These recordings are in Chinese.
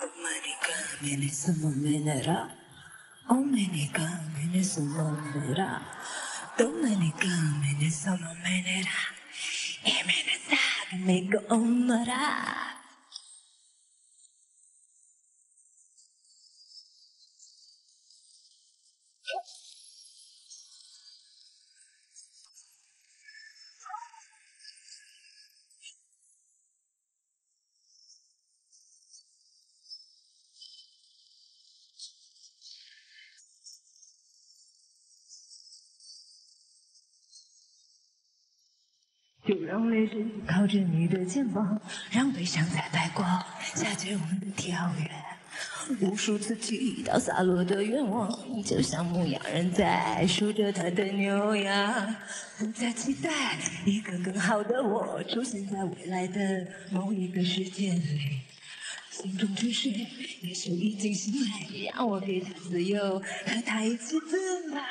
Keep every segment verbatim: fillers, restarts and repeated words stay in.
就让泪水靠着你的肩膀，让悲伤在白光下绝望的跳跃。无数次祈祷洒落的愿望，就像牧羊人在数着他的牛羊。不再期待一个更好的我出现在未来的某一个时间里。心中沉睡，也许已经醒来，让我给他自由，和他一起奔跑。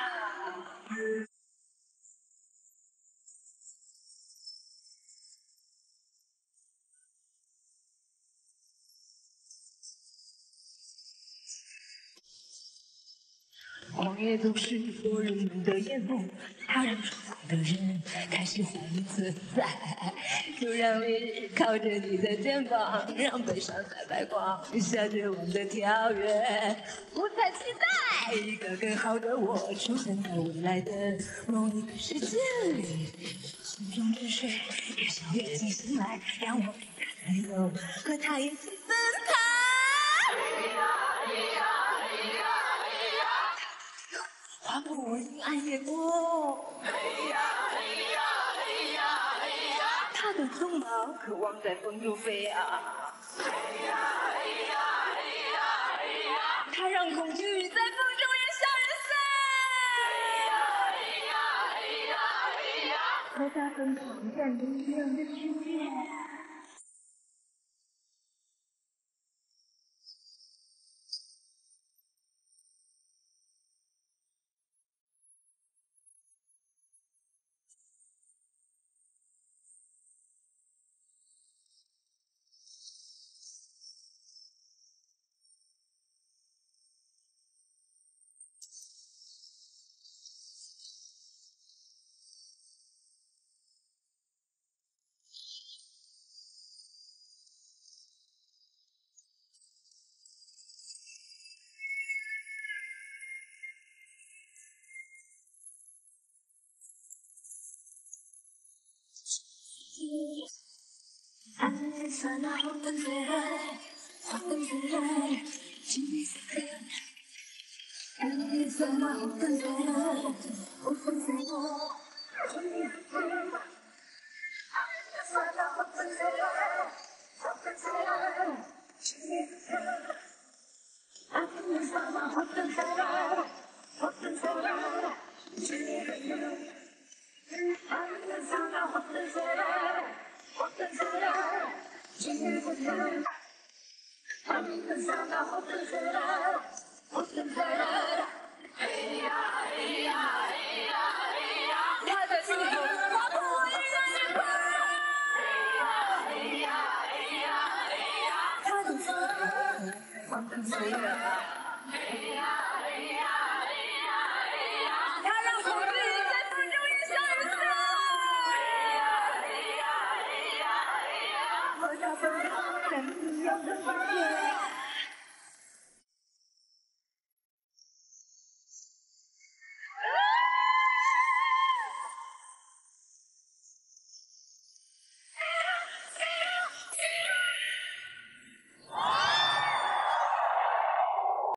荒野总是多人们的眼目，它让受苦的人开始怀疑存在。就让烈日靠着你的肩膀，让悲伤在白光下绝望的跳跃。不再期待一个更好的我出现在未来的某一个世界里。心中沉睡，也许已经醒来，让我给他自由，和他一起奔跑。划破我阴暗夜空，他的锋芒渴望在风中飞扬，他让恐惧在风中也向人飞，和他分享在不一样的世界。أنا سنة حبا زهر حبا زهر جيني سكر أنا سنة حبا زهر حبا زهر جيني سكر أنا سنة حبا زهر حبا زهر جيني سكر أنا سنة حبا زهر حبا زهر جيني سكر أنا سنة حبا زهر حبا زهر جيني سكر أنا سنة حبا زهر حبا زهر هيا هيا هيا هيا他的幸福划破我依然的光，هيا هيا هيا هيا他的幸福划破我依然的光。在不一样的世界。